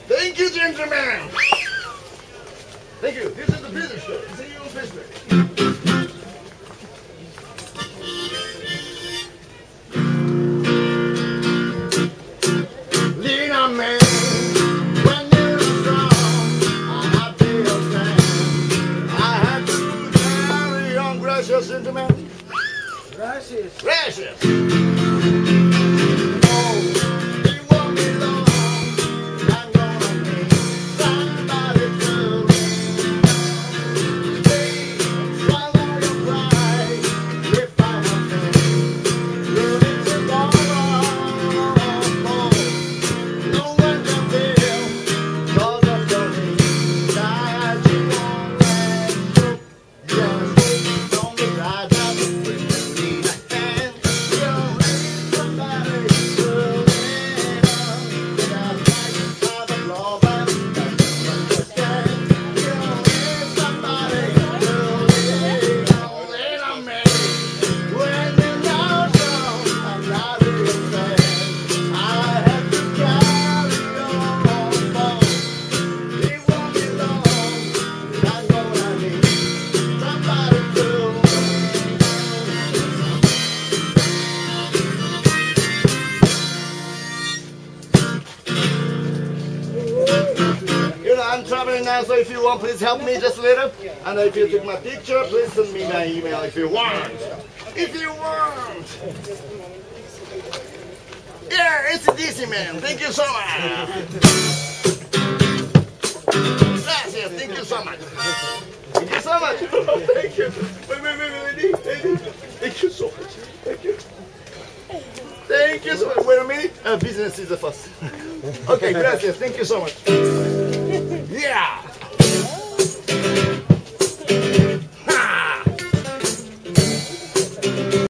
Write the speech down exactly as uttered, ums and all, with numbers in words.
Thank you, gentlemen. Thank you. This is the business show. See you on Facebook. Lean on me when you're strong, and I feel sad. I had to carry on, gracious gentlemen. Gracias. Gracias. Oh, it won't be long. I'm gonna need somebody to stay, swallow your pride. If I want to, you need to go on. No one can feel, 'cause of your need. That you won't let go. Just don't be right up when you need a hand. You need somebody to lean on. Without fighting for the love and understand. You need somebody to lean on. Lean on me when you're not strong. I'm not real sad. I have to carry on. It won't be long. I know I need somebody to lean on. You know, I'm traveling now, so if you want, please help me just a little. And if you take my picture, please send me my email if you want. If you want. Yeah, it's D C man. Thank you so much. Gracias. Thank you so much. Thank you so much. Thank you. Wait, wait, wait, wait, wait, wait. Thank you so much. Thank you. Thank you so much. Wait a minute. Uh, business is the first. Okay, gracias. Thank you so much.